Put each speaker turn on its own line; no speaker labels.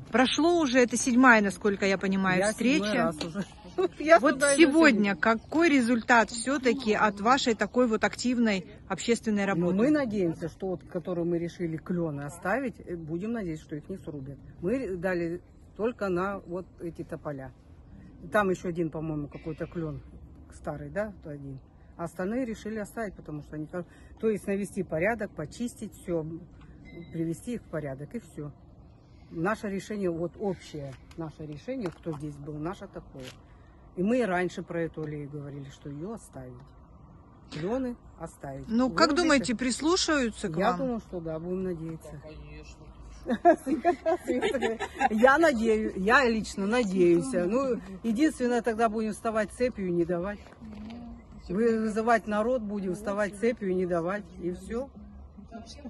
Прошло уже, это 7-я, насколько я понимаю, встреча. Вот сегодня какой результат все-таки от вашей такой вот активной общественной работы?
Мы надеемся, что вот, которые мы решили клены оставить, будем надеяться, что их не срубят. Мы дали только на вот эти тополя. Там еще один, по-моему, какой-то клен старый, да, то один. А остальные решили оставить, потому что они, то есть навести порядок, почистить все, привести их в порядок и все. Наше решение, вот общее наше решение, кто здесь был, наше такое. И мы и раньше про эту аллею говорили, что ее оставить. Клены оставить.
Ну, как думаете, прислушаются к вам?
Я думаю, что да, будем надеяться. Я надеюсь, я лично надеюсь. Ну, единственное, тогда будем вставать цепью и не давать. Вызывать народ будем, вставать цепью и не давать. И все.